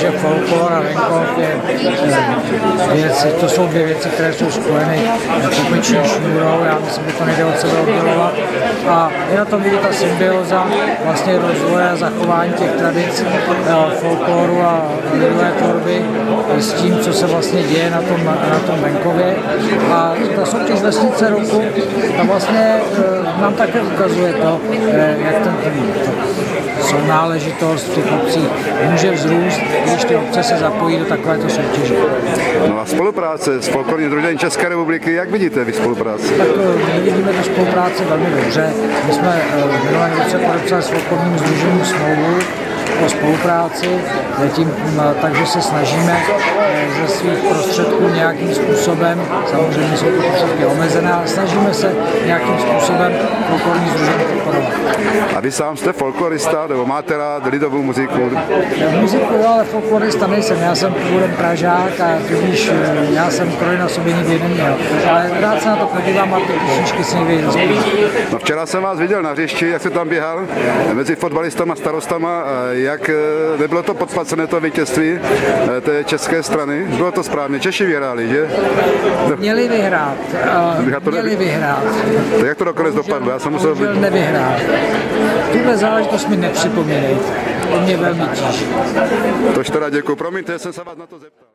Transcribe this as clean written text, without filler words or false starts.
že folklor a venkov je věci, to jsou dvě věci, které jsou spojeny kopeční šňůrou, já myslím, že to nejde od sebe oddělovat. A je na tom vidět ta symbioza vlastně rozvoje a zachování těch tradic folkloru a lidové tvorby s tím, co se vlastně děje na tom venkově. A ta soutěž Vesnice roku, ta vlastně nám také ukazuje to, jak ten sounáležitost v těch obcích může vzrůst, když ty obce se zapojí do takovéto soutěže. No a spolupráce s folklorním sdružením České republiky, jak vidíte vy spolupráci? Tak my vidíme tu spolupráci velmi dobře. My jsme v minulém roce podepsali s folklorním sdružením smlouvu o spolupráci, takže se snažíme ze svých prostředků nějakým způsobem, samozřejmě jsou to prostředky omezené, ale snažíme se nějakým způsobem folklorní sdružení podporovat. A vy sám jste folklorista, nebo máte rád lidovou muziku? Muziku, ale folklorista nejsem, já jsem původem Pražák a tudíž já jsem kroje na sobě nikdy neměl. Ale rád se na to podívám a ty písničky si někdy zaspívám. No včera jsem vás viděl na hřišti, jak jste tam běhal mezi fotbalistama, starostama. Jak nebylo to podplacené to vítězství té české strany? Bylo to správně, Češi vyhráli, že? Měli vyhrát. Tak jak to nakonec dopadlo? Já jsem musel nevyhrát. Tuhle záležitost mi nepřipomínejte. To mě velmi těší. Tož teda děkuji. Promiňte, jsem se vás na to zeptal.